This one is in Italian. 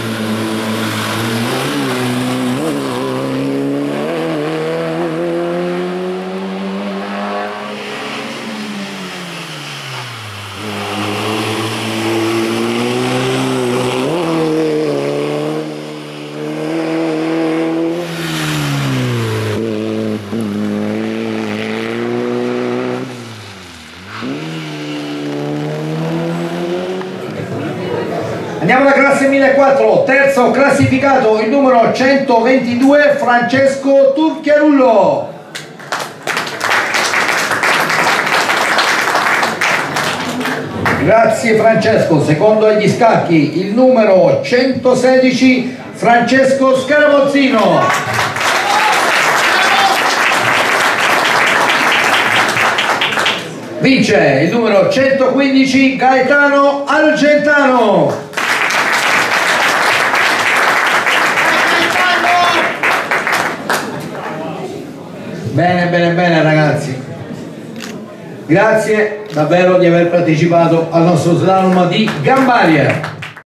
Andiamo alla classe 1004, terzo classificato il numero 122 Francesco Turchiarullo. Grazie Francesco. Secondo agli scacchi il numero 116 Francesco Scaramozzino. Vince il numero 115 Gaetano Argentano. Bene, bene, bene ragazzi, grazie davvero di aver partecipato al nostro slalom di Gambaria.